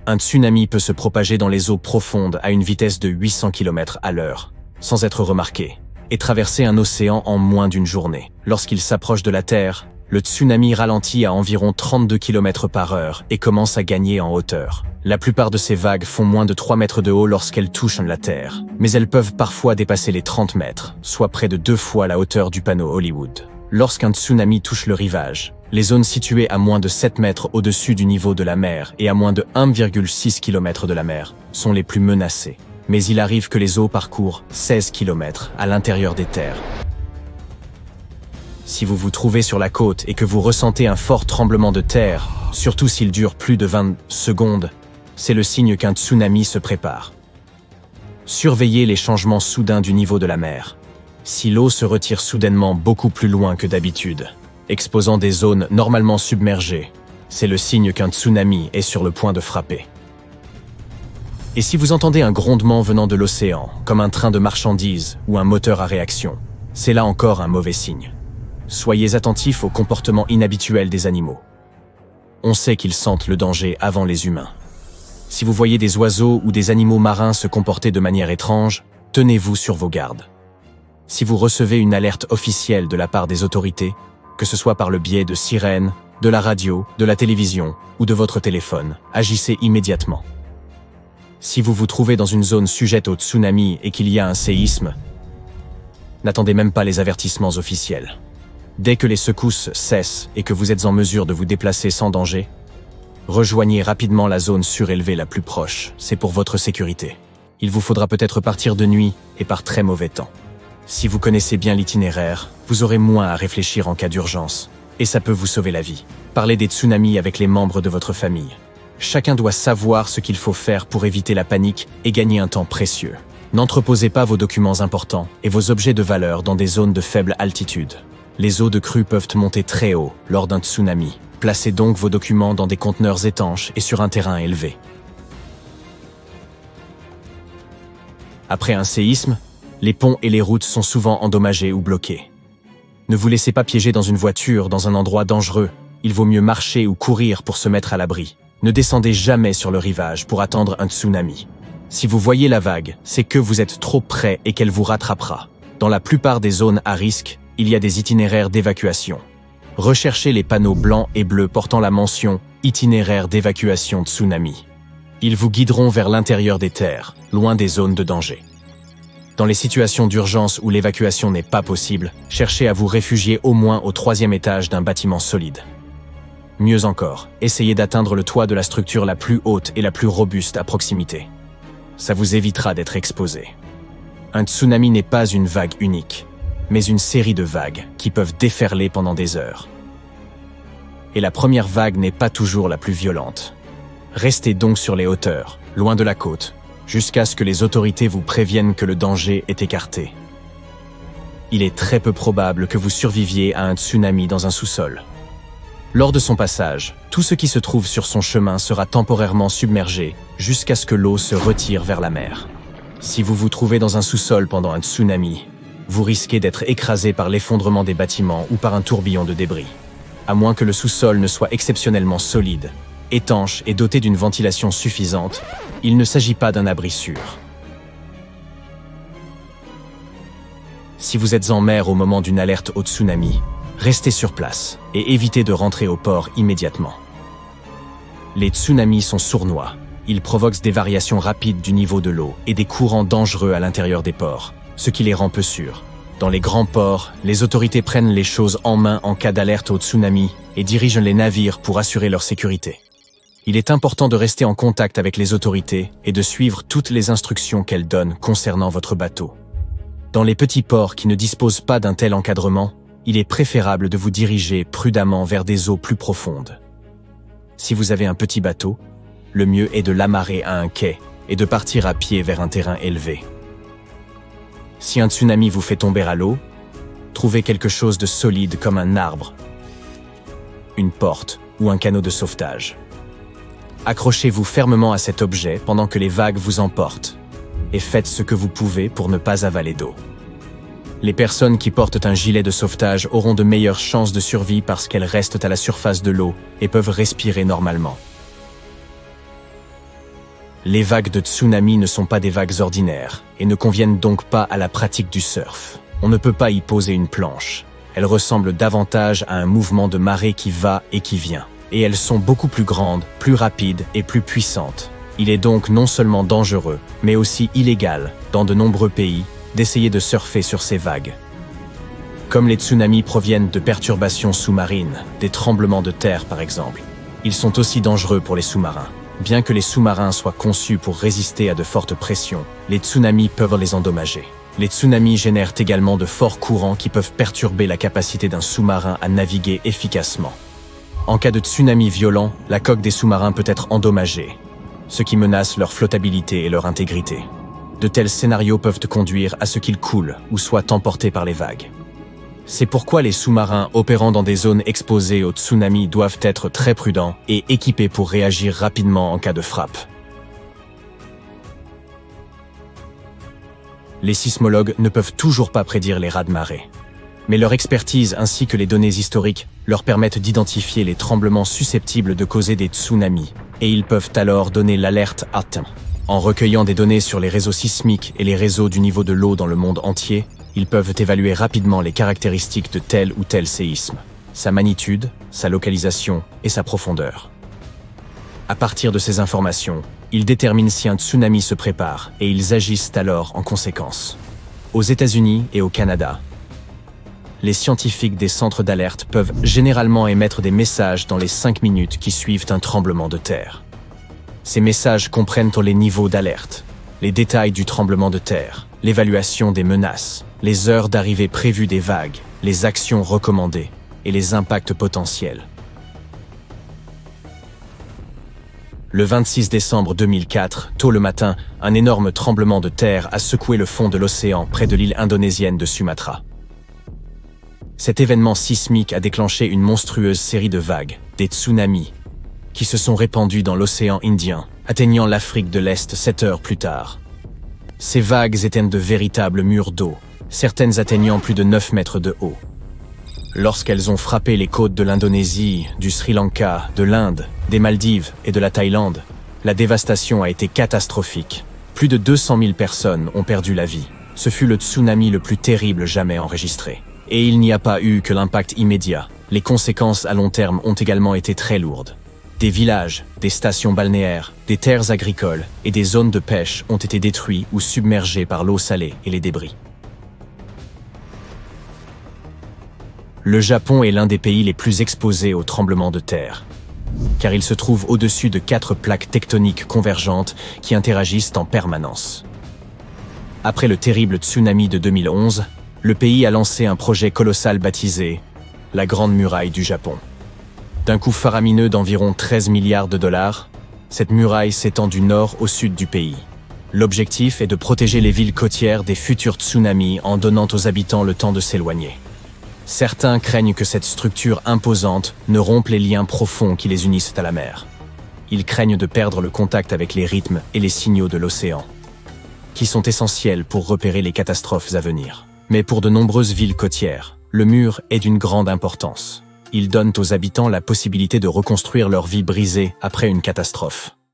Un tsunami peut se propager dans les eaux profondes à une vitesse de 800 km/h, sans être remarqué, et traverser un océan en moins d'une journée. Lorsqu'il s'approche de la Terre, le tsunami ralentit à environ 32 km/h et commence à gagner en hauteur. La plupart de ces vagues font moins de 3 mètres de haut lorsqu'elles touchent la Terre, mais elles peuvent parfois dépasser les 30 mètres, soit près de 2 fois la hauteur du panneau Hollywood. Lorsqu'un tsunami touche le rivage, les zones situées à moins de 7 mètres au-dessus du niveau de la mer et à moins de 1,6 km de la mer sont les plus menacées. Mais il arrive que les eaux parcourent 16 km à l'intérieur des terres. Si vous vous trouvez sur la côte et que vous ressentez un fort tremblement de terre, surtout s'il dure plus de 20 secondes, c'est le signe qu'un tsunami se prépare. Surveillez les changements soudains du niveau de la mer. Si l'eau se retire soudainement beaucoup plus loin que d'habitude, exposant des zones normalement submergées, c'est le signe qu'un tsunami est sur le point de frapper. Et si vous entendez un grondement venant de l'océan, comme un train de marchandises ou un moteur à réaction, c'est là encore un mauvais signe. Soyez attentifs aux comportements inhabituels des animaux. On sait qu'ils sentent le danger avant les humains. Si vous voyez des oiseaux ou des animaux marins se comporter de manière étrange, tenez-vous sur vos gardes. Si vous recevez une alerte officielle de la part des autorités, que ce soit par le biais de sirènes, de la radio, de la télévision ou de votre téléphone, agissez immédiatement. Si vous vous trouvez dans une zone sujette au tsunami et qu'il y a un séisme, n'attendez même pas les avertissements officiels. Dès que les secousses cessent et que vous êtes en mesure de vous déplacer sans danger, rejoignez rapidement la zone surélevée la plus proche, c'est pour votre sécurité. Il vous faudra peut-être partir de nuit et par très mauvais temps. Si vous connaissez bien l'itinéraire, vous aurez moins à réfléchir en cas d'urgence, et ça peut vous sauver la vie. Parlez des tsunamis avec les membres de votre famille. Chacun doit savoir ce qu'il faut faire pour éviter la panique et gagner un temps précieux. N'entreposez pas vos documents importants et vos objets de valeur dans des zones de faible altitude. Les eaux de crue peuvent monter très haut lors d'un tsunami. Placez donc vos documents dans des conteneurs étanches et sur un terrain élevé. Après un séisme, les ponts et les routes sont souvent endommagés ou bloqués. Ne vous laissez pas piéger dans une voiture dans un endroit dangereux. Il vaut mieux marcher ou courir pour se mettre à l'abri. Ne descendez jamais sur le rivage pour attendre un tsunami. Si vous voyez la vague, c'est que vous êtes trop près et qu'elle vous rattrapera. Dans la plupart des zones à risque, il y a des itinéraires d'évacuation. Recherchez les panneaux blancs et bleus portant la mention « Itinéraire d'évacuation tsunami ». Ils vous guideront vers l'intérieur des terres, loin des zones de danger. Dans les situations d'urgence où l'évacuation n'est pas possible, cherchez à vous réfugier au moins au 3e étage d'un bâtiment solide. Mieux encore, essayez d'atteindre le toit de la structure la plus haute et la plus robuste à proximité. Ça vous évitera d'être exposé. Un tsunami n'est pas une vague unique, mais une série de vagues qui peuvent déferler pendant des heures. Et la première vague n'est pas toujours la plus violente. Restez donc sur les hauteurs, loin de la côte, jusqu'à ce que les autorités vous préviennent que le danger est écarté. Il est très peu probable que vous surviviez à un tsunami dans un sous-sol. Lors de son passage, tout ce qui se trouve sur son chemin sera temporairement submergé jusqu'à ce que l'eau se retire vers la mer. Si vous vous trouvez dans un sous-sol pendant un tsunami, vous risquez d'être écrasé par l'effondrement des bâtiments ou par un tourbillon de débris. À moins que le sous-sol ne soit exceptionnellement solide, étanche et doté d'une ventilation suffisante, il ne s'agit pas d'un abri sûr. Si vous êtes en mer au moment d'une alerte au tsunami, restez sur place et évitez de rentrer au port immédiatement. Les tsunamis sont sournois. Ils provoquent des variations rapides du niveau de l'eau et des courants dangereux à l'intérieur des ports, ce qui les rend peu sûrs. Dans les grands ports, les autorités prennent les choses en main en cas d'alerte au tsunami et dirigent les navires pour assurer leur sécurité. Il est important de rester en contact avec les autorités et de suivre toutes les instructions qu'elles donnent concernant votre bateau. Dans les petits ports qui ne disposent pas d'un tel encadrement, il est préférable de vous diriger prudemment vers des eaux plus profondes. Si vous avez un petit bateau, le mieux est de l'amarrer à un quai et de partir à pied vers un terrain élevé. Si un tsunami vous fait tomber à l'eau, trouvez quelque chose de solide comme un arbre, une porte ou un canot de sauvetage. Accrochez-vous fermement à cet objet pendant que les vagues vous emportent et faites ce que vous pouvez pour ne pas avaler d'eau. Les personnes qui portent un gilet de sauvetage auront de meilleures chances de survie parce qu'elles restent à la surface de l'eau et peuvent respirer normalement. Les vagues de tsunami ne sont pas des vagues ordinaires et ne conviennent donc pas à la pratique du surf. On ne peut pas y poser une planche. Elles ressemblent davantage à un mouvement de marée qui va et qui vient. Et elles sont beaucoup plus grandes, plus rapides et plus puissantes. Il est donc non seulement dangereux, mais aussi illégal, dans de nombreux pays, d'essayer de surfer sur ces vagues. Comme les tsunamis proviennent de perturbations sous-marines, des tremblements de terre par exemple, ils sont aussi dangereux pour les sous-marins. Bien que les sous-marins soient conçus pour résister à de fortes pressions, les tsunamis peuvent les endommager. Les tsunamis génèrent également de forts courants qui peuvent perturber la capacité d'un sous-marin à naviguer efficacement. En cas de tsunami violent, la coque des sous-marins peut être endommagée, ce qui menace leur flottabilité et leur intégrité. De tels scénarios peuvent conduire à ce qu'ils coulent ou soient emportés par les vagues. C'est pourquoi les sous-marins opérant dans des zones exposées aux tsunamis doivent être très prudents et équipés pour réagir rapidement en cas de frappe. Les sismologues ne peuvent toujours pas prédire les raz-de-marée. Mais leur expertise ainsi que les données historiques leur permettent d'identifier les tremblements susceptibles de causer des tsunamis, et ils peuvent alors donner l'alerte à temps. En recueillant des données sur les réseaux sismiques et les réseaux du niveau de l'eau dans le monde entier, ils peuvent évaluer rapidement les caractéristiques de tel ou tel séisme, sa magnitude, sa localisation et sa profondeur. À partir de ces informations, ils déterminent si un tsunami se prépare et ils agissent alors en conséquence. Aux États-Unis et au Canada, les scientifiques des centres d'alerte peuvent généralement émettre des messages dans les 5 minutes qui suivent un tremblement de terre. Ces messages comprennent les niveaux d'alerte, les détails du tremblement de terre, l'évaluation des menaces, les heures d'arrivée prévues des vagues, les actions recommandées et les impacts potentiels. Le 26 décembre 2004, tôt le matin, un énorme tremblement de terre a secoué le fond de l'océan près de l'île indonésienne de Sumatra. Cet événement sismique a déclenché une monstrueuse série de vagues, des tsunamis, qui se sont répandus dans l'océan Indien, atteignant l'Afrique de l'Est 7 heures plus tard. Ces vagues étaient de véritables murs d'eau, certaines atteignant plus de 9 mètres de haut. Lorsqu'elles ont frappé les côtes de l'Indonésie, du Sri Lanka, de l'Inde, des Maldives et de la Thaïlande, la dévastation a été catastrophique. Plus de 200 000 personnes ont perdu la vie. Ce fut le tsunami le plus terrible jamais enregistré. Et il n'y a pas eu que l'impact immédiat. Les conséquences à long terme ont également été très lourdes. Des villages, des stations balnéaires, des terres agricoles et des zones de pêche ont été détruits ou submergés par l'eau salée et les débris. Le Japon est l'un des pays les plus exposés aux tremblements de terre, car il se trouve au-dessus de 4 plaques tectoniques convergentes qui interagissent en permanence. Après le terrible tsunami de 2011, le pays a lancé un projet colossal baptisé la Grande Muraille du Japon. D'un coût faramineux d'environ 13 milliards de dollars, cette muraille s'étend du nord au sud du pays. L'objectif est de protéger les villes côtières des futurs tsunamis en donnant aux habitants le temps de s'éloigner. Certains craignent que cette structure imposante ne rompe les liens profonds qui les unissent à la mer. Ils craignent de perdre le contact avec les rythmes et les signaux de l'océan, qui sont essentiels pour repérer les catastrophes à venir. Mais pour de nombreuses villes côtières, le mur est d'une grande importance. Il donne aux habitants la possibilité de reconstruire leur vie brisée après une catastrophe.